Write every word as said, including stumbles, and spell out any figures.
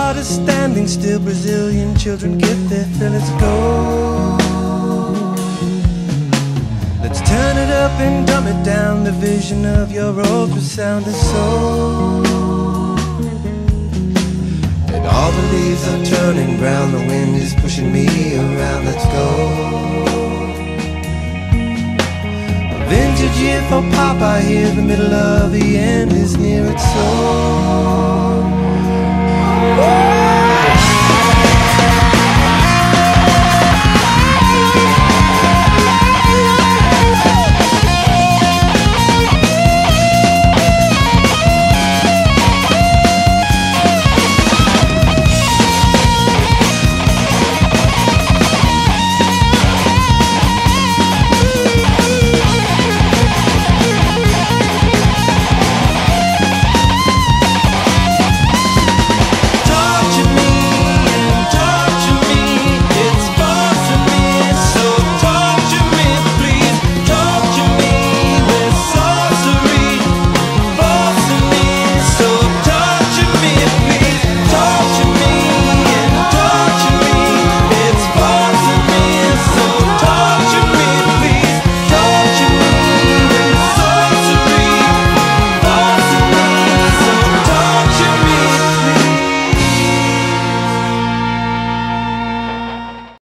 heart is standing still, Brazilian children get their fill. Let's go. Let's turn it up and dumb it down. The vision of your ultrasound is so. And all the leaves are turning brown, the wind is pushing me around. Let's go. A vintage year for Papa here, the middle of the end is near. It's so.